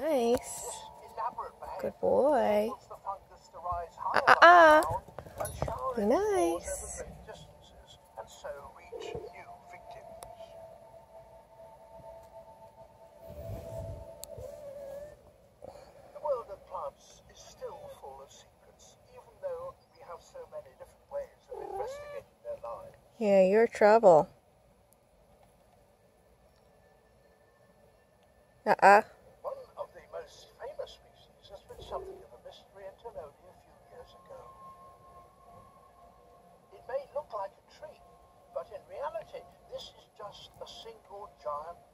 Nice. This elaborate behavior Good boy. enables the fungus to rise higher Uh-uh. up the ground and shower Be its spores nice. over great distances, and so reach new victims. The world of plants is still full of secrets, even though we have so many different ways of investigating their lives. Yeah, you're trouble. One of the most famous species has been something of a mystery until only a few years ago. It may look like a tree, but in reality, this is just a single giant